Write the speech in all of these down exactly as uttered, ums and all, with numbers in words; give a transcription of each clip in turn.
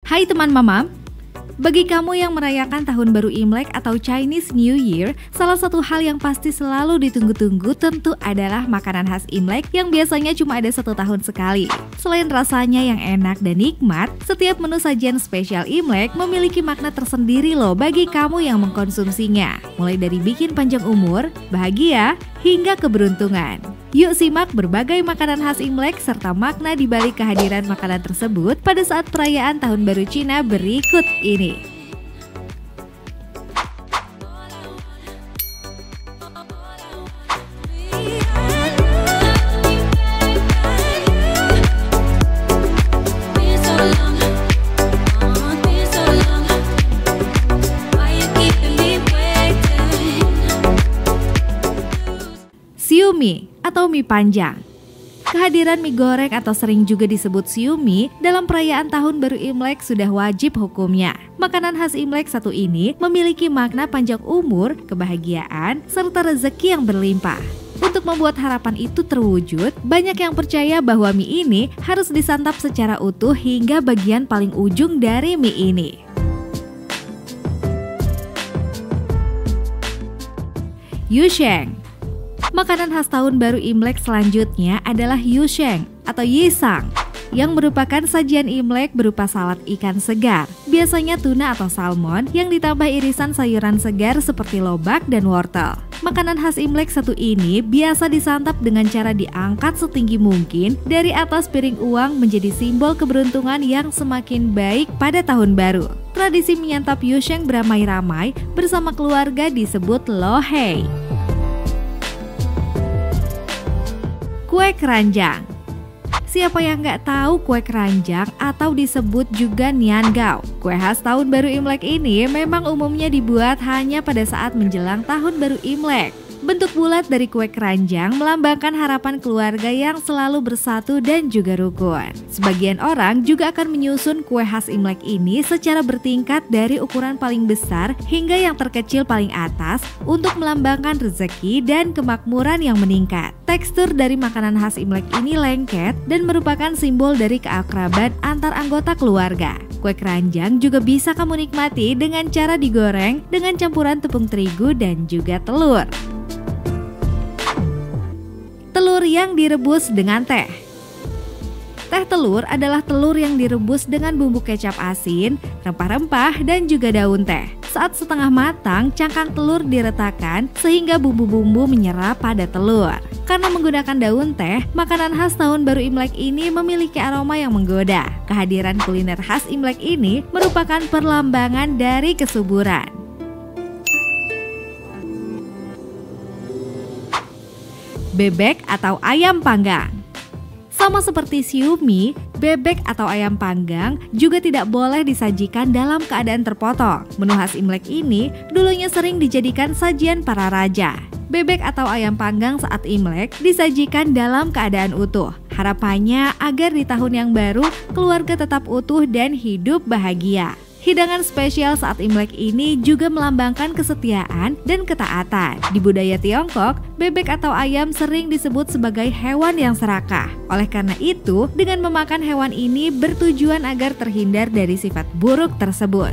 Hai teman mamam, bagi kamu yang merayakan Tahun Baru Imlek atau Chinese New Year, salah satu hal yang pasti selalu ditunggu-tunggu tentu adalah makanan khas Imlek yang biasanya cuma ada satu tahun sekali. Selain rasanya yang enak dan nikmat, setiap menu sajian spesial Imlek memiliki makna tersendiri loh bagi kamu yang mengkonsumsinya. Mulai dari bikin panjang umur, bahagia, hingga keberuntungan. Yuk simak berbagai makanan khas Imlek serta makna di balik kehadiran makanan tersebut pada saat perayaan Tahun Baru Cina berikut ini. Siu mie atau mie panjang. Kehadiran mie goreng atau sering juga disebut siu mie dalam perayaan Tahun Baru Imlek sudah wajib hukumnya. Makanan khas Imlek satu ini memiliki makna panjang umur, kebahagiaan, serta rezeki yang berlimpah. Untuk membuat harapan itu terwujud, banyak yang percaya bahwa mie ini harus disantap secara utuh hingga bagian paling ujung dari mie ini. Yusheng. Makanan khas Tahun Baru Imlek selanjutnya adalah yusheng atau yisang, yang merupakan sajian Imlek berupa salad ikan segar, biasanya tuna atau salmon yang ditambah irisan sayuran segar seperti lobak dan wortel. Makanan khas Imlek satu ini biasa disantap dengan cara diangkat setinggi mungkin dari atas piring uang menjadi simbol keberuntungan yang semakin baik pada tahun baru. Tradisi menyantap yusheng beramai-ramai bersama keluarga disebut lohei. Kue keranjang. Siapa yang nggak tahu kue keranjang atau disebut juga niangao? Kue khas Tahun Baru Imlek ini memang umumnya dibuat hanya pada saat menjelang Tahun Baru Imlek. Bentuk bulat dari kue keranjang melambangkan harapan keluarga yang selalu bersatu dan juga rukun. Sebagian orang juga akan menyusun kue khas Imlek ini secara bertingkat dari ukuran paling besar hingga yang terkecil paling atas untuk melambangkan rezeki dan kemakmuran yang meningkat. Tekstur dari makanan khas Imlek ini lengket dan merupakan simbol dari keakraban antar anggota keluarga. Kue keranjang juga bisa kamu nikmati dengan cara digoreng dengan campuran tepung terigu dan juga telur. Telur yang direbus dengan teh. Teh telur adalah telur yang direbus dengan bumbu kecap asin, rempah-rempah, dan juga daun teh. Saat setengah matang, cangkang telur diretakkan sehingga bumbu-bumbu menyerap pada telur. Karena menggunakan daun teh, makanan khas Tahun Baru Imlek ini memiliki aroma yang menggoda. Kehadiran kuliner khas Imlek ini merupakan perlambangan dari kesuburan. Bebek atau ayam panggang. Sama seperti siu mie, bebek atau ayam panggang juga tidak boleh disajikan dalam keadaan terpotong. Menu khas Imlek ini dulunya sering dijadikan sajian para raja. Bebek atau ayam panggang saat Imlek disajikan dalam keadaan utuh. Harapannya agar di tahun yang baru keluarga tetap utuh dan hidup bahagia. Hidangan spesial saat Imlek ini juga melambangkan kesetiaan dan ketaatan. Di budaya Tiongkok, bebek atau ayam sering disebut sebagai hewan yang serakah. Oleh karena itu, dengan memakan hewan ini bertujuan agar terhindar dari sifat buruk tersebut.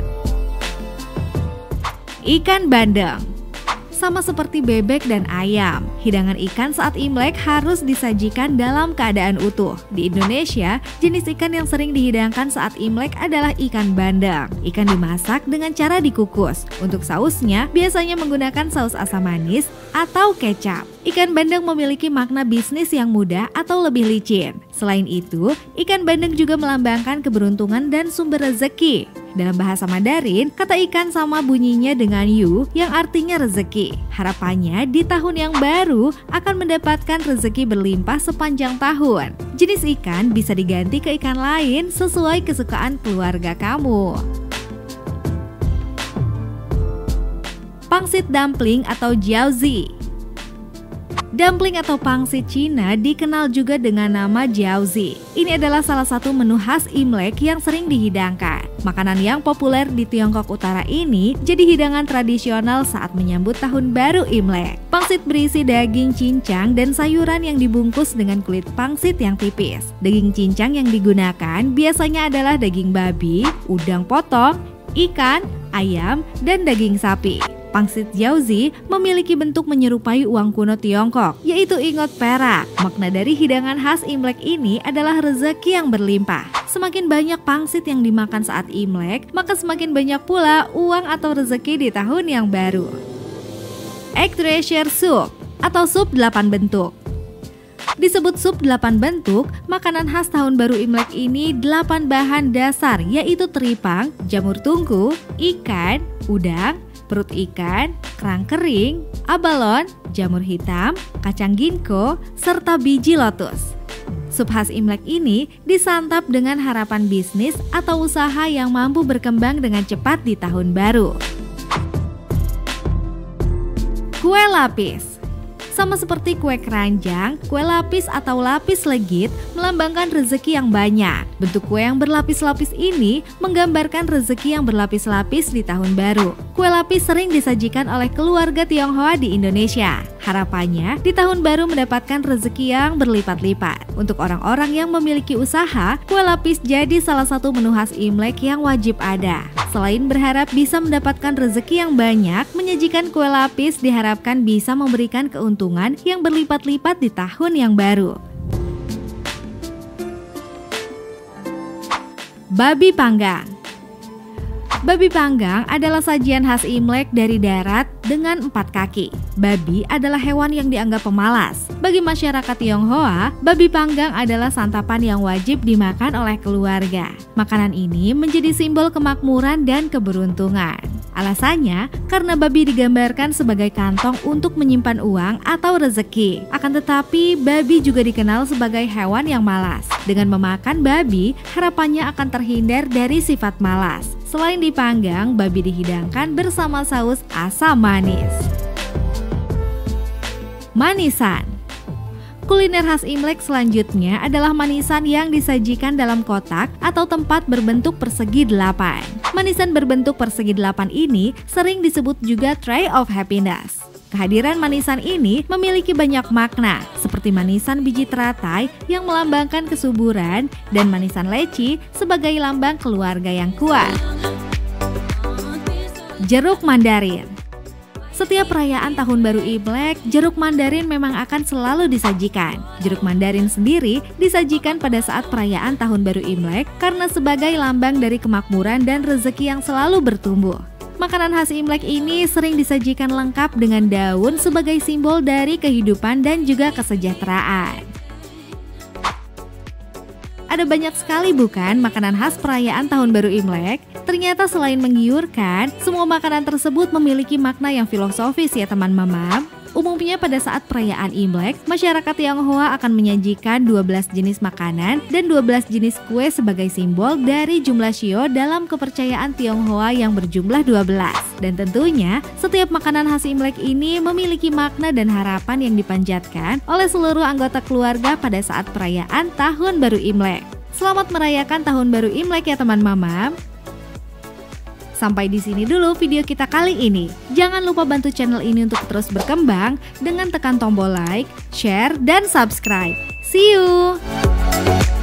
Ikan bandeng. Sama seperti bebek dan ayam, hidangan ikan saat Imlek harus disajikan dalam keadaan utuh. Di Indonesia, jenis ikan yang sering dihidangkan saat Imlek adalah ikan bandeng. Ikan dimasak dengan cara dikukus. Untuk sausnya, biasanya menggunakan saus asam manis atau kecap. Ikan bandeng memiliki makna bisnis yang mudah atau lebih licin. Selain itu, ikan bandeng juga melambangkan keberuntungan dan sumber rezeki. Dalam bahasa Mandarin, kata ikan sama bunyinya dengan yu yang artinya rezeki. Harapannya di tahun yang baru akan mendapatkan rezeki berlimpah sepanjang tahun. Jenis ikan bisa diganti ke ikan lain sesuai kesukaan keluarga kamu. Pangsit dumpling atau jiaozi. Dumpling atau pangsit Cina dikenal juga dengan nama jiaozi. Ini adalah salah satu menu khas Imlek yang sering dihidangkan. Makanan yang populer di Tiongkok Utara ini jadi hidangan tradisional saat menyambut tahun baru Imlek. Pangsit berisi daging cincang dan sayuran yang dibungkus dengan kulit pangsit yang tipis. Daging cincang yang digunakan biasanya adalah daging babi, udang potong, ikan, ayam, dan daging sapi. Pangsit jiaozi memiliki bentuk menyerupai uang kuno Tiongkok, yaitu ingot perak. Makna dari hidangan khas Imlek ini adalah rezeki yang berlimpah. Semakin banyak pangsit yang dimakan saat Imlek, maka semakin banyak pula uang atau rezeki di tahun yang baru. Egg treasure soup atau sup delapan bentuk. Disebut sup delapan bentuk, makanan khas tahun baru Imlek ini delapan bahan dasar, yaitu teripang, jamur tungku, ikan, udang, perut ikan, kerang kering, abalon, jamur hitam, kacang ginkgo, serta biji lotus. Sup khas Imlek ini disantap dengan harapan bisnis atau usaha yang mampu berkembang dengan cepat di tahun baru. Kue lapis. Sama seperti kue keranjang, kue lapis atau lapis legit melambangkan rezeki yang banyak. Bentuk kue yang berlapis-lapis ini menggambarkan rezeki yang berlapis-lapis di tahun baru. Kue lapis sering disajikan oleh keluarga Tionghoa di Indonesia. Harapannya di tahun baru mendapatkan rezeki yang berlipat-lipat. Untuk orang-orang yang memiliki usaha, kue lapis jadi salah satu menu khas Imlek yang wajib ada. Selain berharap bisa mendapatkan rezeki yang banyak, menyajikan kue lapis diharapkan bisa memberikan keuntungan yang berlipat-lipat di tahun yang baru. Babi panggang. Babi panggang adalah sajian khas Imlek dari darat dengan empat kaki. Babi adalah hewan yang dianggap pemalas. Bagi masyarakat Tionghoa, babi panggang adalah santapan yang wajib dimakan oleh keluarga. Makanan ini menjadi simbol kemakmuran dan keberuntungan. Alasannya, karena babi digambarkan sebagai kantong untuk menyimpan uang atau rezeki. Akan tetapi, babi juga dikenal sebagai hewan yang malas. Dengan memakan babi, harapannya akan terhindar dari sifat malas. Selain dipanggang, babi dihidangkan bersama saus asam manis. Manisan. Kuliner khas Imlek selanjutnya adalah manisan yang disajikan dalam kotak atau tempat berbentuk persegi delapan. Manisan berbentuk persegi delapan ini sering disebut juga tray of happiness. Kehadiran manisan ini memiliki banyak makna, seperti manisan biji teratai yang melambangkan kesuburan dan manisan leci sebagai lambang keluarga yang kuat. Jeruk mandarin. Setiap perayaan tahun baru Imlek, jeruk mandarin memang akan selalu disajikan. Jeruk mandarin sendiri disajikan pada saat perayaan tahun baru Imlek karena sebagai lambang dari kemakmuran dan rezeki yang selalu bertumbuh. Makanan khas Imlek ini sering disajikan lengkap dengan daun sebagai simbol dari kehidupan dan juga kesejahteraan. Ada banyak sekali bukan makanan khas perayaan tahun baru Imlek? Ternyata selain menggiurkan, semua makanan tersebut memiliki makna yang filosofis ya teman mamam. Umumnya pada saat perayaan Imlek, masyarakat Tionghoa akan menyajikan dua belas jenis makanan dan dua belas jenis kue sebagai simbol dari jumlah shio dalam kepercayaan Tionghoa yang berjumlah dua belas. Dan tentunya, setiap makanan khas Imlek ini memiliki makna dan harapan yang dipanjatkan oleh seluruh anggota keluarga pada saat perayaan Tahun Baru Imlek. Selamat merayakan Tahun Baru Imlek ya teman mamam. Sampai di sini dulu video kita kali ini. Jangan lupa bantu channel ini untuk terus berkembang dengan tekan tombol like, share, dan subscribe. See you!